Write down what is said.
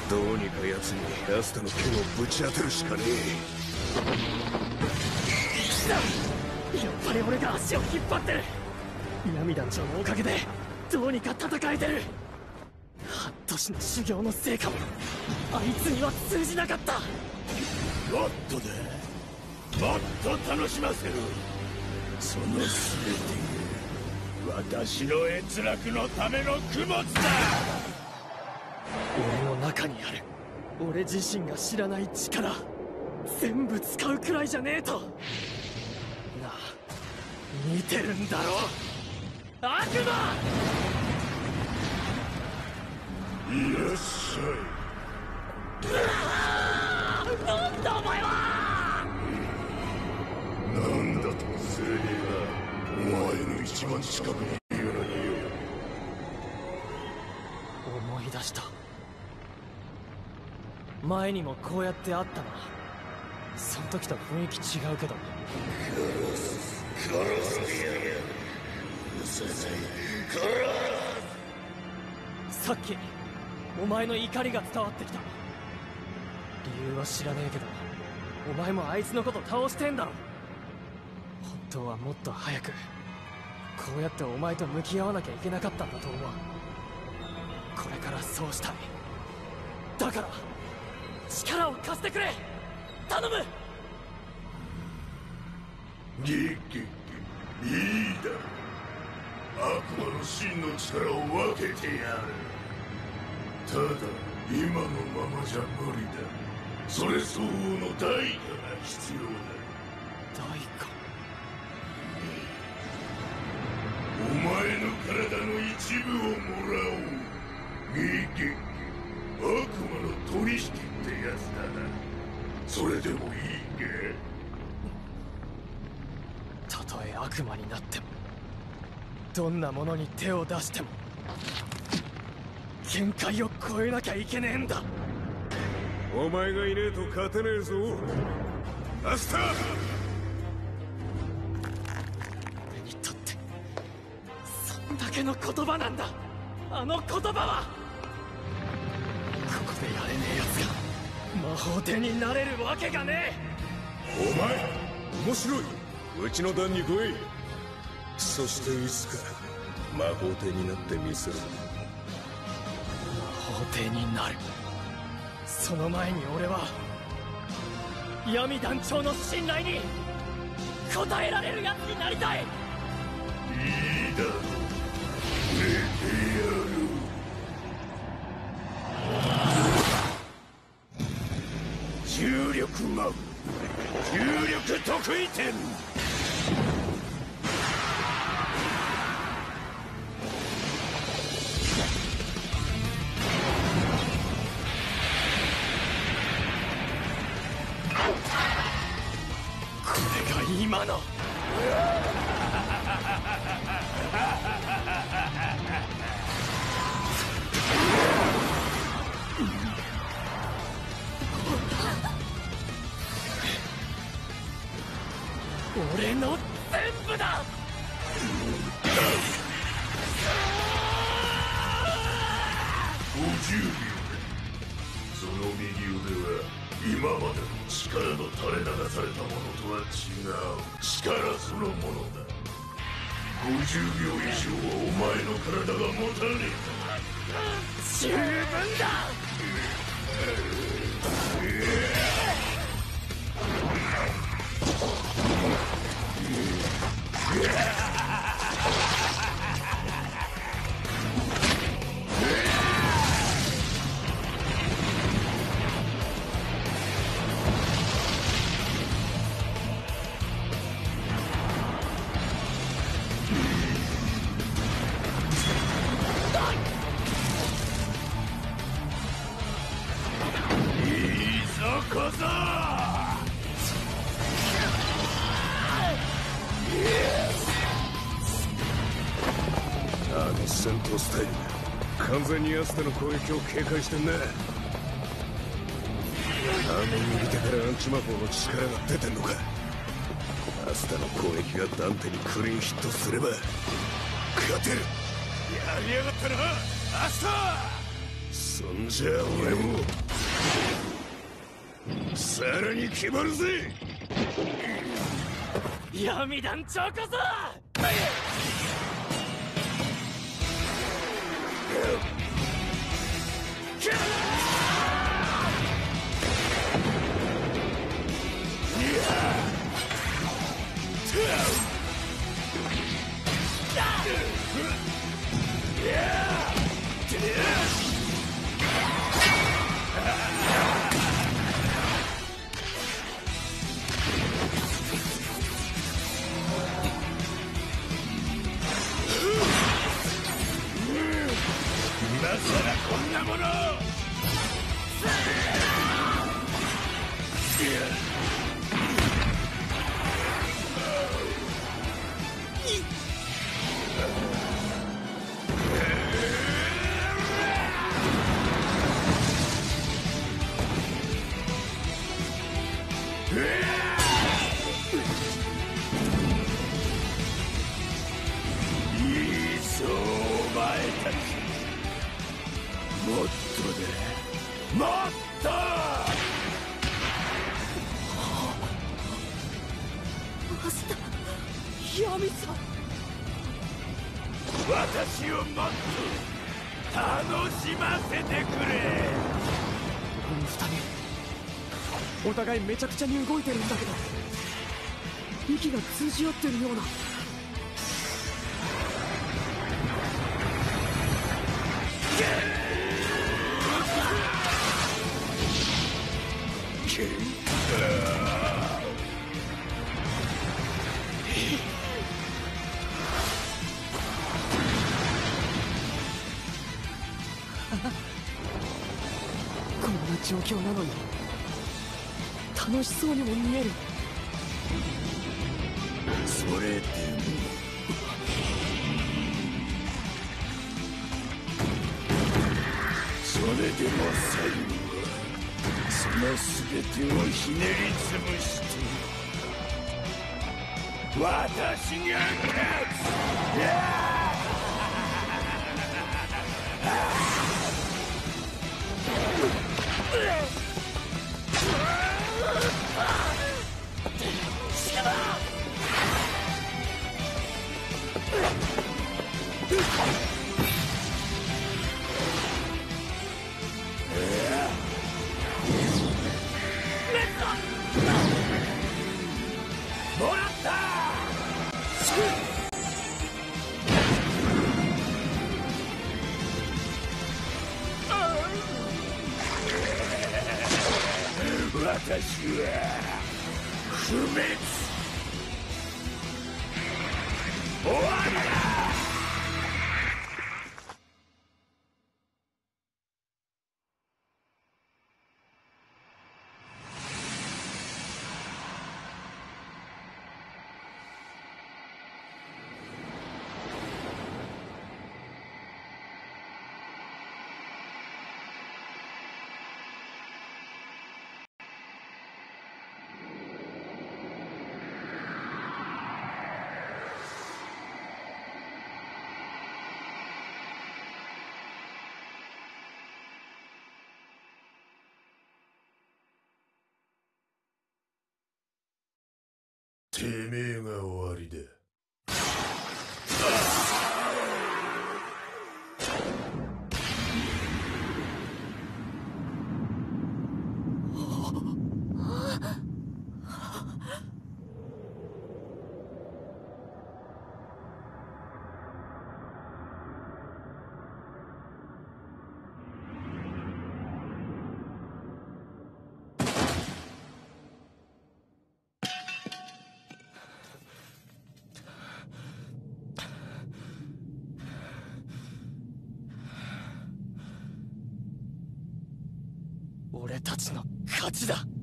どうにか奴にアスタの剣をぶち当てるしかねえ。やっぱり俺が足を引っ張ってる。闇団長のおかげでどうにか戦えてる。半年の修行の成果もあいつには通じなかった。 もっとだ、もっと楽しませる。その全て私の閲楽のための供物だ。 俺の中にある俺自身が知らない力全部使うくらいじゃねえと。なあ、見てるんだろ悪魔。 いらっしゃい。なんだお前は。 なんだと青年がお前の一番近くにいるのによ。 思い出した。前にもこうやってあったな。その時と雰囲気違うけど。 殺すやる。うささいさっきお前の怒りが伝わってきた。理由は知らねえけどお前もあいつのこと倒してんだろ。本当はもっと早くこうやってお前と向き合わなきゃいけなかったんだと思う。これからそうしたい。だから力を貸してくれ。頼む。 いいだろ。悪魔の真の力を分けてやる。ただ今のままじゃ無理だ。それ相応の代価が必要だ。 代価。 お前の体の一部をもらおう。悪魔の取引ってやつだな。それでもいいか。 たとえ悪魔になってもどんなものに手を出しても限界を超えなきゃいけねえんだ。 お前がいねえと勝てねえぞアスター。 俺にとってそんだけの言葉なんだ。あの言葉は。ここでやれねえ奴が魔法帝になれるわけがねお前面白い。うちの団に来い。そしていつか魔法帝になってみせる。 魔法帝になる。その前に俺は闇団長の信頼に応えられる奴になりたい。 いいだろう。触れてやる。重力魔具重力得意点。 これが今の俺の全部だ。 50秒。その右腕は今までの力の垂れ流されたものとは違う力そのものだ。50秒以上はお前の体が持たねえ。 十分だ。 戦闘スタイル完全にアスタの攻撃を警戒してんな。あの右手からアンチ魔法の力が出てんのか。アスタの攻撃がダンテにクリーンヒットすれば勝てる。やりやがったなアスタ。そのんじゃ俺もさらに決まるぜ。 闇団長こそ。 今さらこんなもの。いいぞお前たち。もっとだ、もっと。 アスタ、ヤミさん。 私をもっと楽しませてくれ。 この二人お互いめちゃくちゃに動いてるんだけど息が通じ合ってるような。こんな状況なのに楽しそうにも見える。 それでもそれでも最後はその全てをひねりつぶして私が勝つ。もらった。私は不滅。終わりだ。てめえが終わりだ。 俺たちの勝ちだ。